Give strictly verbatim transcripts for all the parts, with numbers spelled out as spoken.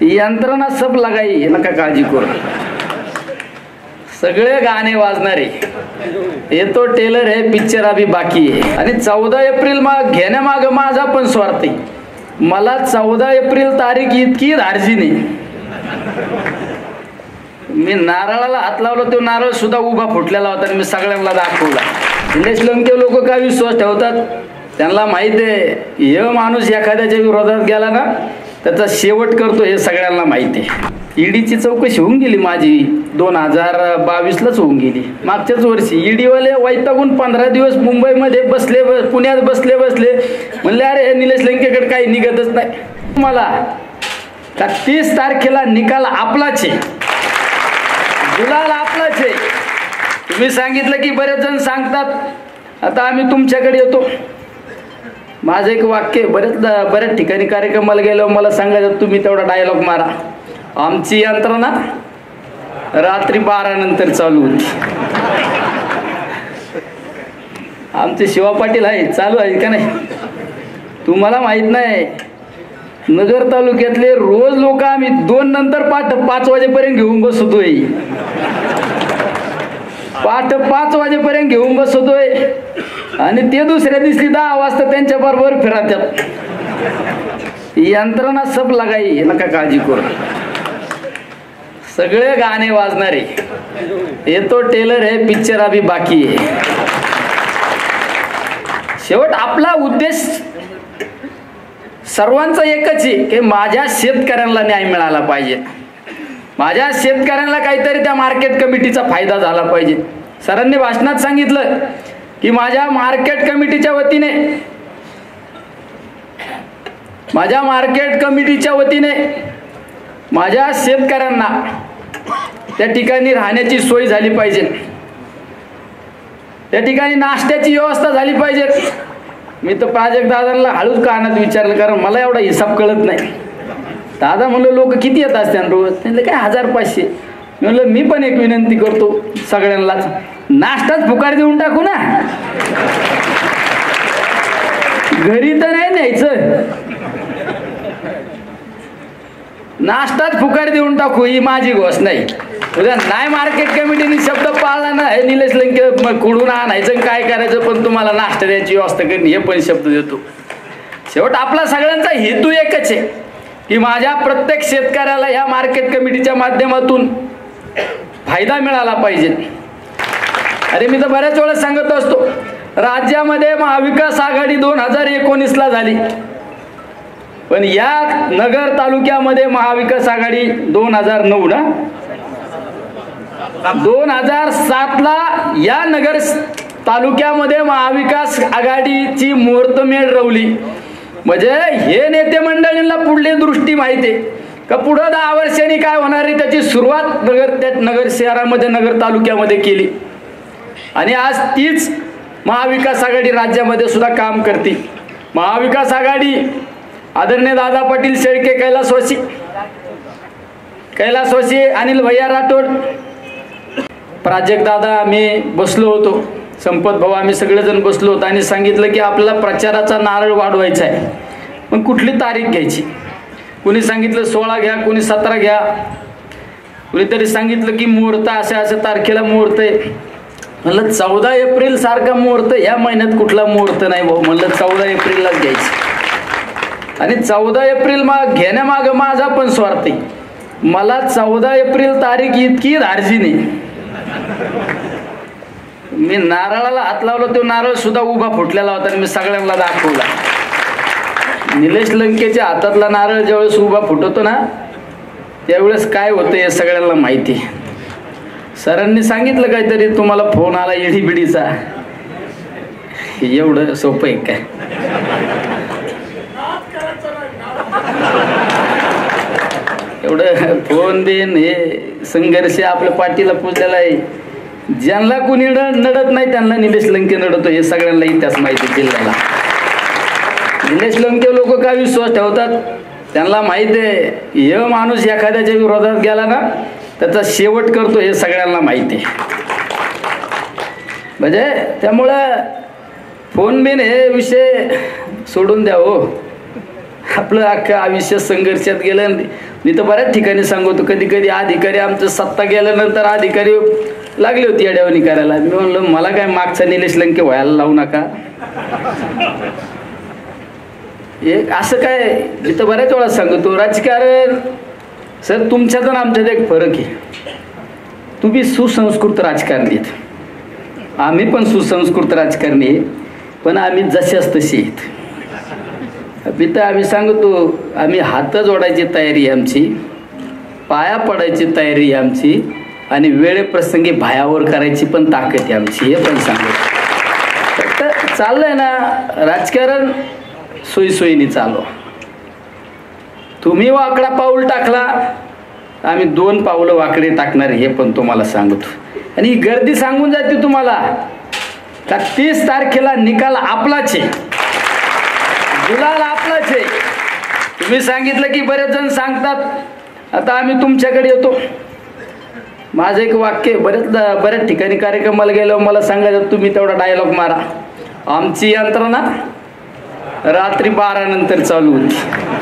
यंत्रणा सब लगाई, नका काळजी करू. सगळे गाणे वाजणारे. येतो टेलर आहे, पिक्चर अभी बाकी आहे. आणि चौदा एप्रिल माग घेण्यामाग माझा पण स्वार्थ आहे. मला चौदा एप्रिल तारीख इतकी धारजी नाही. मी नारळाला हात लावला, तो नारळ सुद्धा उभा फुटलेला होता आणि मी सगळ्यांना दाखवला. निलेश लंके लोक काय विश्वास ठेवतात, त्यांना माहित आहे हे माणूस एखाद्याच्या विरोधात गेला ना त्याचा शेवट करतो, हे सगळ्यांना माहिती आहे. ईडीची चौकशी होऊन गेली माझी, दोन हजार बावीसलाच होऊन गेली, मागच्याच वर्षी. ईडीवाले वैतागून पंधरा दिवस मुंबईमध्ये बसले, पुण्यात बसले बसले म्हणले अरे हे निलेश लंकेकडे काही निघतच नाही. मला का तीस तारखेला निकाल आपलाच आहे, गुलाल आपलाच आहे. तुम्ही सांगितलं की बरेच जण सांगतात आता आम्ही तुमच्याकडे येतो. माझं एक वाक्य, बरेच बऱ्याच ठिकाणी कार्यक्रमाला गेलो मला सांगायचं तुम्ही तेवढा डायलॉग मारा. आमची यंत्रणा रात्री बारा नंतर चालू होती. आमचे शिवा पाटील आहे, चालू आहे का नाही तुम्हाला माहित नाही. नगर तालुक्यातले रोज लोक आम्ही दोन नंतर पाठ पाच वाजेपर्यंत घेऊन बसतोय, पाठ पाच वाजेपर्यंत घेऊन बसतोय आणि ते दुसऱ्या दिवशी दहा वाजता त्यांच्या बरोबर फिरतात. यंत्रणा सब लगाई, नका काळजी करू. सगळे गाणे वाजणारे. येतो टेलर आहे, पिक्चर अभी बाकी आहे. शेवट आपला उद्देश सर्वांचा एकच आहे की माझ्या शेतकऱ्यांना न्याय मिळाला पाहिजे, माझ्या शेतकऱ्यांना काहीतरी त्या मार्केट कमिटीचा फायदा झाला पाहिजे. सरांनी भाषणात सांगितलं की माझ्या मार्केट कमिटीच्या वतीने माझ्या मार्केट कमिटीच्या वतीने माझ्या शेतकऱ्यांना त्या ठिकाणी राहण्याची सोय झाली पाहिजे, त्या ठिकाणी नाश्त्याची व्यवस्था झाली पाहिजे. मी तर प्राजक्त दादांना हळूच कानात विचारलं, कारण मला एवढा हिसाब कळत नाही. दादा म्हणलं लोक किती येत असतात रोज, त्यांना काय हजार पाचशे. म्हणलं मी पण एक विनंती करतो सगळ्यांनाच, नाश्ताच फुकाट देऊन टाकू ना, घरी तर नाही न्यायचं, नाश्ताच फुकाट देऊन टाकू, ही माझी गोष्ट नाही. उद्या नाही मार्केट कमिटीने शब्द पाळला ना, हे निलेश लंके कुडून आणायचं काय करायचं, पण तुम्हाला नाश्ता द्यायची व्यवस्था करणे हे पण शब्द देतो. शेवट आपला सगळ्यांचा हेतू एकच आहे की माझ्या प्रत्येक शेतकऱ्याला ह्या मार्केट कमिटीच्या माध्यमातून फायदा मिळाला पाहिजे. अरे मी तर बऱ्याच वेळा सांगत असतो, राज्यामध्ये महाविकास आघाडी दोन हजार एकोणीस ला झाली, पण या नगर तालुक्यामध्ये महाविकास आघाडी दोन हजार नऊ ना दोन हजार सात ला या नगर तालुक्यामध्ये महाविकास आघाडीची मुहूर्तमेढ रवली. म्हणजे हे नेते मंडळींना पुढली दृष्टी माहिती आहे का पुढं दहा वर्षांनी काय होणार आहे त्याची सुरुवात नगर त्या नगर शहरामध्ये नगर तालुक्यामध्ये केली. आणि आज तीच महाविकास आघाडी राज्यामध्ये सुद्धा काम करते. महाविकास आघाडी आदरणीय दादा पाटील शेळके, कैलासवासी कैलासवासी अनिल भैया राठोड, प्राजक्त दादा, आम्ही बसलो होतो, संपत भाऊ, आम्ही सगळेजण बसलो होतो आणि सांगितलं की आपल्याला प्रचाराचा नारळ वाढवायचा आहे, पण कुठली तारीख घ्यायची. कुणी सांगितलं सोळा घ्या, कुणी सतरा घ्या, कुणीतरी सांगितलं की मुहूर्त अशा अशा तारखेला मुहूर्त आहे. म्हणलं चौदा एप्रिल सारखा मुहूर्त या महिन्यात कुठला मुहूर्त नाही भाऊ. म्हणलं चौदा एप्रिललाच घ्यायची. आणि चौदा एप्रिल माग घेण्यामाग माझा पण स्वार्थ आहे. मला चौदा एप्रिल तारीख इतकी धारजी नाही. मी नारळाला हात लावला, तो नारळ सुद्धा उभा फुटलेला होता आणि मी सगळ्यांना दाखवला. निलेश लंकेच्या हातातला नारळ ज्यावेळेस उभा फुटतो ना त्यावेळेस काय होतं हे सगळ्यांना माहिती. सरांनी सांगितलं काहीतरी तुम्हाला फोन आला इडी बिडीचा, एवढं सोपं आहे काय? एवढं फोन देन हे संघर्ष आपल्या पाठीला पुजलेला आहे. ज्यांना कुणी नडत नाही त्यांना निलेश लंके नडतो हे सगळ्यांना इतिहास माहिती जिल्ह्याला. निलेश लंके लोक काय विश्वास ठेवतात, त्यांना माहिती आहे हे माणूस एखाद्याच्या विरोधात गेला ना त्याचा शेवट करतो हे सगळ्यांना माहिती आहे. म्हणजे त्यामुळं फोन बिन हे विषय सोडून द्या हो. आपलं अख्खं आयुष्य संघर्षात गेलं. मी तर बऱ्याच ठिकाणी सांगतो, कधी कधी अधिकारी आमचं सत्ता गेल्यानंतर अधिकारी लागले होते येड्यावानी करायला. मी म्हणलं मला काय मागचा निलेश लंके व्हायला लावू नका. एक असं काय मी तर बऱ्याच वेळा सांगतो, राजकारण सर तुमच्यात आणि आमच्यात एक फरक आहे. तुम्ही सुसंस्कृत राजकारणी आहेत, आम्ही पण सुसंस्कृत राजकारणी आहे, पण आम्ही जशाच तशी आहेत. तर आम्ही सांगतो, आम्ही हात जोडायची तयारी आहे आमची, पाया पडायची तयारी आहे आमची, आणि वेळेप्रसंगी भायावर करायची पण ताकद आहे आमची, हे पण सांगतो. तर चाललंय ना राजकारण, सोयीसोयीने चालवा. तुम्ही वाकडा पाऊल टाकला, आम्ही दोन पावलं वाकडे टाकणार, हे पण तुम्हाला सांगतो. आणि ही गर्दी सांगून जाते तुम्हाला का तीस तारखेला निकाल आपलाच आहे, गुलाल आपलाच आहे. तुम्ही सांगितलं की बरेच जण सांगतात, आता आम्ही तुमच्याकडे येतो. माझं एक वाक्य बरेच बऱ्याच ठिकाणी कार्यक्रमाला गेल्यावर मला सांगायचं, तुम्ही तेवढा डायलॉग मारा. आमची यंत्रणा रात्री बारा नंतर चालू होती.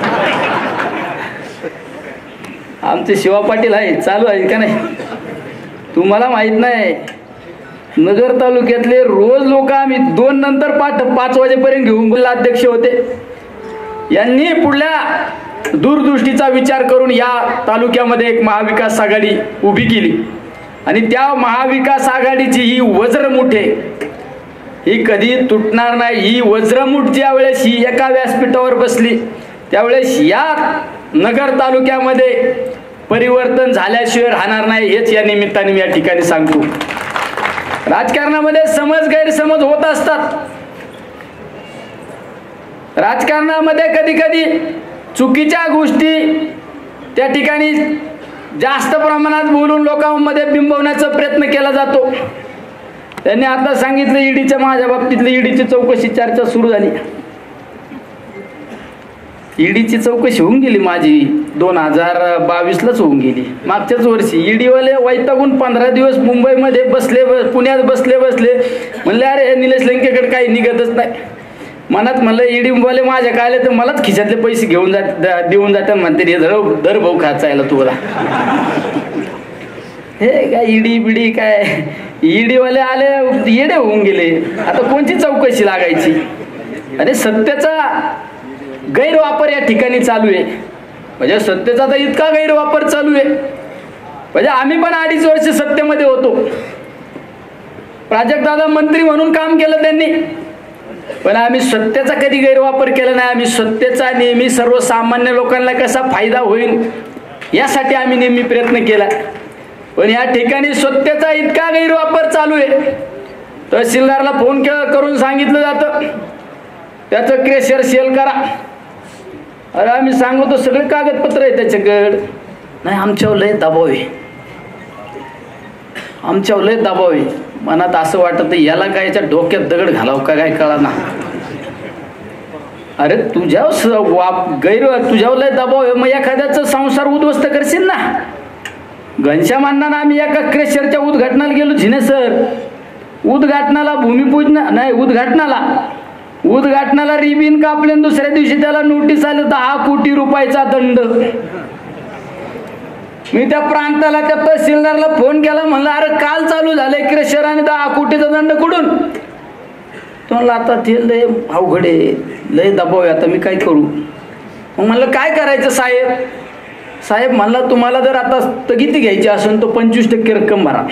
आमचे शिवा पाटील आहे, चालू आहे का नाही तुम्हाला माहित नाही. नगर तालुक्यातले रोज लोक आम्ही दोन नंतर पाच पाच वाजेपर्यंत घेऊन अध्यक्ष होते. यांनी पुढल्या दूरदृष्टीचा विचार करून या तालुक्यामध्ये एक महाविकास आघाडी उभी केली, आणि त्या महाविकास आघाडीची ही वज्रमुठ आहे, ही कधी तुटणार नाही. ही वज्रमुठ ज्या वेळेस ही एका व्यासपीठावर बसली त्यावेळेस या नगर तालुक्यामध्ये परिवर्तन झाल्याशिवाय राहणार नाही, हेच या निमित्ताने मी या ठिकाणी सांगतो. राजकारणामध्ये समज गैरसमज होत असतात. राजकारणामध्ये कधी कधी चुकीच्या गोष्टी त्या ठिकाणी जास्त प्रमाणात बोलून लोकांमध्ये बिंबवण्याचा प्रयत्न केला जातो. त्यांनी आता सांगितलं ईडीच्या, माझ्या बाबतीतली ईडीची चौकशी चर्चा सुरू झाली. ईडीची चौकशी होऊन गेली माझी, दोन हजार बावीसलाच होऊन गेली, मागच्याच वर्षी. ईडीवाले वैतागून पंधरा दिवस मुंबईमध्ये बसले, पुण्यात बसले बसले म्हणले अरे हे निलेश लंकेकडे काही निघतच नाही. मनात म्हणलं ईडीवाले माझ्या काय आले तर मलाच खिशातले पैसे घेऊन जात देऊन जातात, म्हणते हे दर दर भाऊ खाचायला तुला. हे काय ईडी बिडी काय, ईडीवाले आले येडे होऊन गेले. आता कोणती चौकशी लागायची? अरे सत्याचा गैरवापर या ठिकाणी चालू आहे. म्हणजे सत्तेचा तर इतका गैरवापर चालू आहे, म्हणजे आम्ही पण अडीच वर्ष सत्तेमध्ये होतो. प्राजक्तदादा मंत्री म्हणून काम केलं त्यांनी, पण आम्ही सत्तेचा कधी गैरवापर केला नाही. आम्ही सत्तेचा नेहमी सर्वसामान्य लोकांना कसा फायदा होईल यासाठी आम्ही नेहमी प्रयत्न केला. पण या ठिकाणी सत्तेचा इतका गैरवापर चालू आहे, तहसीलदारला फोन करून सांगितलं जातं त्याचं क्रेशर सेल करा. अरे आम्ही सांगतो सगळे कागदपत्र आहे त्याच्याकडे. नाही आमच्यावर लय दबाव आहे, आमच्यावर लय दबाव आहे. मनात असं वाटतं याला काय याच्या डोक्यात दगड घालावं का काय कळा ना. अरे तुझ्यावर वाप गैर तुझ्यावर लय दबाव आहे, मग एखाद्याचा संसार उद्ध्वस्त करशील ना. घनश्यामांना आम्ही एका क्रेशरच्या उद्घाटनाला गेलो झिनेसर, उद्घाटनाला भूमिपूजन नाही उद्घाटनाला उद्घाटनाला रिबीन कापले, दुसऱ्या दिवशी त्याला नोटीस आली दहा कोटी रुपयाचा दंड. मी त्या प्रांताला त्या तहसीलदारला फोन केला, म्हणलं अरे काल चालू झालंय क्रेशर आणि दहा कोटीचा दंड कुठून? तो म्हणला आता ते लय अवघड आहे, लय दबाव आहे, आता मी काय करू? मग म्हणलं काय करायचं साहेब? साहेब म्हणला तुम्हाला जर आता स्थगिती घ्यायची असेल तर पंचवीस टक्के रक्कम भरा.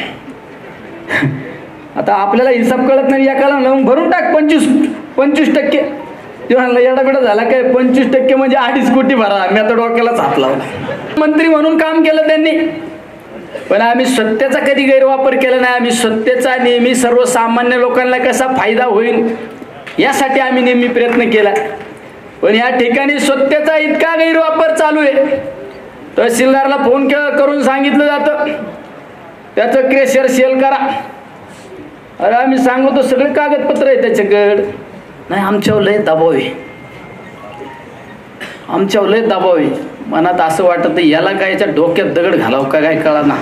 आता आपल्याला हिसाब कळत नाही, एकाला लावून भरून टाक पंचवीस पंचवीस टक्के. ते म्हणलं एवढा बेटा झाला काय, पंचवीस टक्के म्हणजे अडीच कोटी भरा. मी आता डोक्यालाच हात लावला. मंत्री म्हणून काम केलं त्यांनी, पण आम्ही सत्तेचा कधी गैरवापर केला नाही. आम्ही सत्तेचा नेहमी सर्वसामान्य लोकांना कसा फायदा होईल यासाठी आम्ही नेहमी प्रयत्न केला. पण या ठिकाणी सत्तेचा इतका गैरवापर चालू आहे, तहसीलदारला फोन करून सांगितलं जातं त्याचं क्रेशर सेल करा. अरे आम्ही सांगतो सगळे कागदपत्र आहे त्याच्याकडे. नाही आमच्यावर लय दबाव आहे, आमच्यावर लय दबाव आहे. मनात असं वाटतं याला काय याच्या डोक्यात दगड घालावं का काय कळा ना.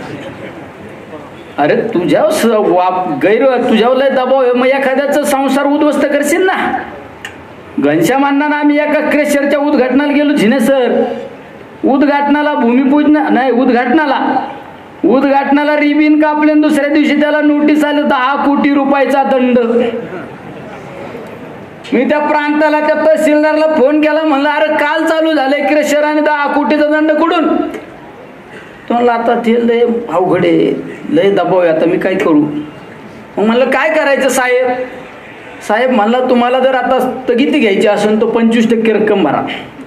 अरे तुझ्यावर वाप गैर तुझ्यावर लय दबाव आहे, मग एखाद्याचा संसार उद्ध्वस्त करशील ना. घनश्यामांना आम्ही एका क्रेशरच्या उद्घाटनाला गेलो झिनेसर. उद्घाटनाला भूमिपूजन नाही उद्घाटनाला उद्घाटनाला रिबिन कापले, दुसऱ्या दिवशी त्याला नोटीस आलं दहा कोटी रुपयाचा दंड. मी त्या प्रांताला त्या तहसीलदारला फोन केला, म्हणलं अरे काल चालू झालंय क्रेशर आणि दहा कोटीचा दंड कुठून? तो म्हणला आता ते लय अवघड आहे, लय दबाव आहे, आता मी काय करू? मग म्हणलं काय करायचं साहेब? साहेब म्हणला तुम्हाला जर आता स्थगिती घ्यायची असेल तर पंचवीस टक्के रक्कम भरा.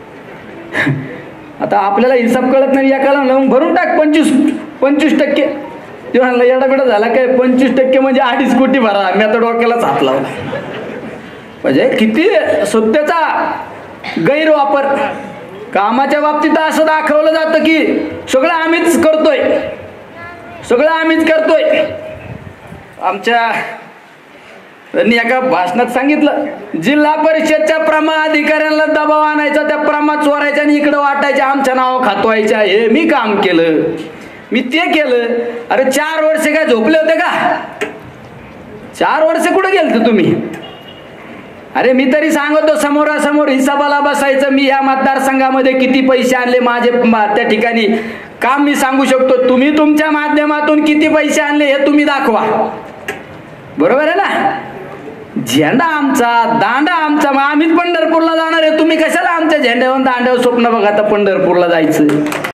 आता आपल्याला हिसाब कळत नाही, एकाला मग भरून टाक पंचवीस पंचवीस टक्के. ते म्हणलं एवढा बेडा झाला काय, पंचवीस टक्के म्हणजे अडीच कोटी भरा. मी आता डोक्यालाच हात लावला. म्हणजे किती सत्तेचा गैरवापर. कामाच्या बाबतीत असं दाखवलं जातं की सगळं आम्हीच करतोय, सगळं आम्हीच करतोय. आमच्या त्यांनी एका भाषणात सांगितलं, जिल्हा परिषदच्या प्रमा अधिकाऱ्यांना दबाव आणायचा, त्या प्रमा चोरायच्या आणि इकडं वाटायच्या, आमच्या नाव खातवायच्या. हे मी काम केलं, मी ते केलं. अरे चार वर्ष काय झोपले होते का? चार वर्ष कुठे गेलते तुम्ही? अरे मी तरी सांगतो समोरासमोर हिसाबाला बसायचं. मी या मतदारसंघामध्ये किती पैसे आणले माझे त्या ठिकाणी काम मी सांगू शकतो. तुम्ही तुमच्या माध्यमातून किती पैसे आणले हे तुम्ही दाखवा. बरोबर आहे ना? झेंडा आमचा, दांडा आमचा, मग आम्हीच पंढरपूरला जाणार आहे. तुम्ही कशाला आमच्या झेंड्यावर दांड्यावर स्वप्न बघा आता पंढरपूरला जायचं?